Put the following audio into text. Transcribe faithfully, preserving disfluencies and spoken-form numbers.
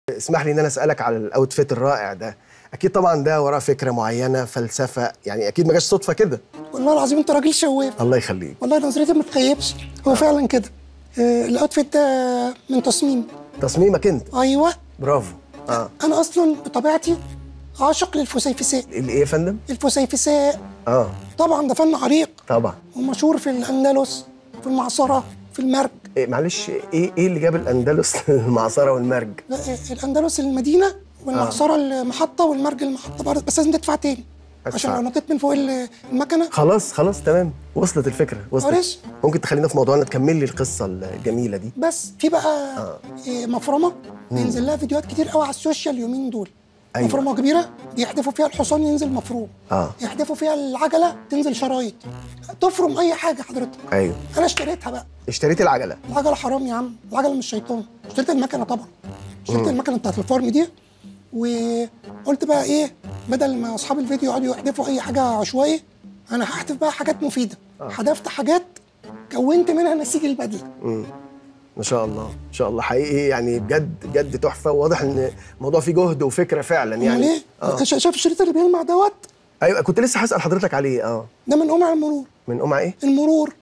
اسمح لي ان انا اسالك على الاوتفيت الرائع ده. اكيد طبعا ده وراه فكره معينه، فلسفه، يعني اكيد ما جاش صدفه كده. والله العظيم انت راجل شواف. الله يخليك. والله نظرتي ما تخيبش، هو آه. فعلا كده. آه الاوتفيت ده من تصميم تصميمك انت؟ ايوه برافو. اه انا اصلا بطبيعتي عاشق للفسيفساء. الايه يا فندم؟ الفسيفساء. اه طبعا ده فن عريق طبعا، ومشهور في الاندلس، في المعصره، في المرج. إيه معلش، ايه ايه اللي جاب الاندلس المعصره والمرج؟ لا الاندلس المدينه والمعصره آه. المحطه والمرج المحطه برضه، بس لازم تدفع تاني أدفع. عشان لو نطيت من فوق المكنه. خلاص خلاص تمام، وصلت الفكره وصلت. معلش ممكن تخلينا في موضوعنا، تكمل لي القصه الجميله دي. بس في بقى آه. مفرمه بينزل لها فيديوهات كتير قوي على السوشيال اليومين دول. أيوة. مفرمه كبيره بيحدفوا فيها الحصان ينزل مفروم، اه يحدفوا فيها العجله تنزل شرايط، تفرم اي حاجه حضرتك. ايوه انا اشتريتها بقى. اشتريت العجله؟ العجله حرام يا عم، العجله مش شيطان. اشتريت المكنه طبعا، اشتريت المكنه بتاعت الفارم دي، وقلت بقى ايه، بدل ما اصحاب الفيديو يقعدوا يحدفوا اي حاجه عشوائي، انا هحدف بقى حاجات مفيده. آه. حدفت حاجات كونت منها نسيج البدله. امم ما شاء الله ما شاء الله، حقيقي يعني بجد بجد تحفه، وواضح ان الموضوع فيه جهد وفكره فعلا يعني. امال ايه؟ آه. شايف الشريط اللي بيلمع دوت؟ ايوه كنت لسه هسال حضرتك عليه. اه ده من قمع المرور. من قمع ايه؟ المرور.